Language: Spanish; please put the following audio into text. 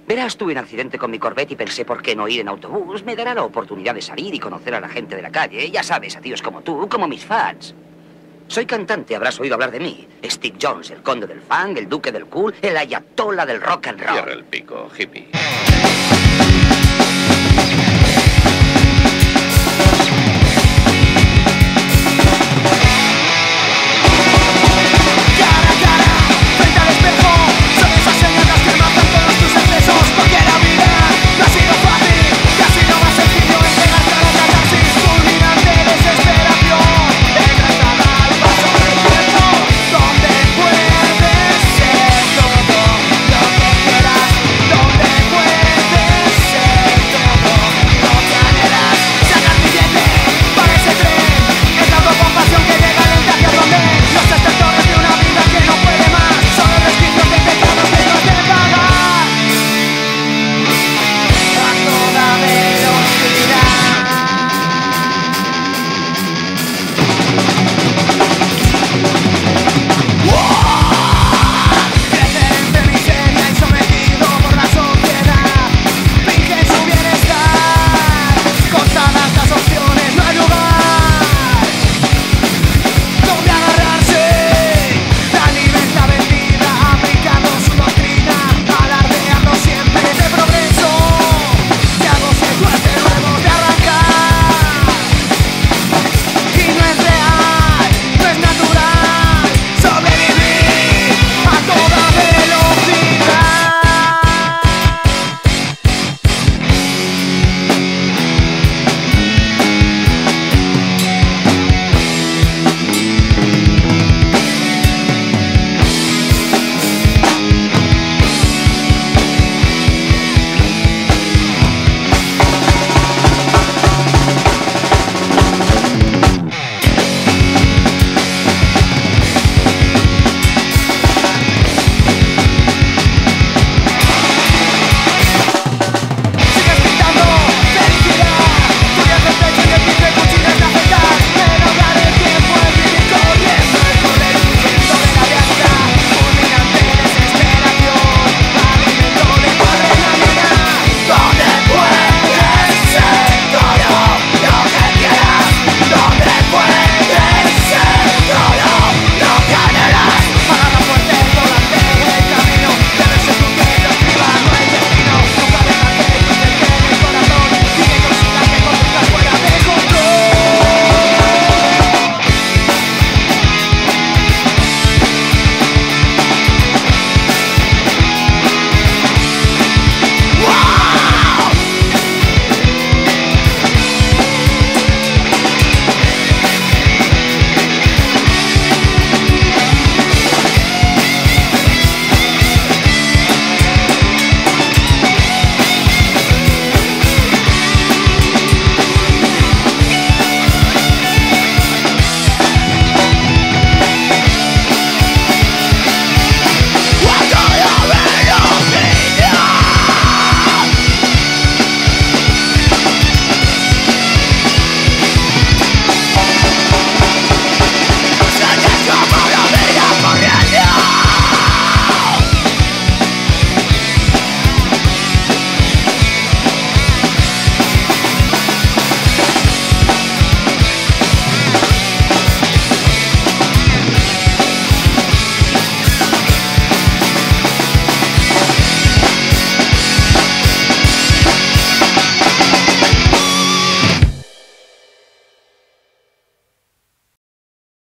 Verás, tuve un accidente con mi Corvette y pensé por qué no ir en autobús. Me dará la oportunidad de salir y conocer a la gente de la calle. Ya sabes, a tíos como tú, como mis fans. Soy cantante, habrás oído hablar de mí. Steve Jones, el conde del funk, el duque del cool, el ayatollah del rock and roll. Cierra el pico, hippie.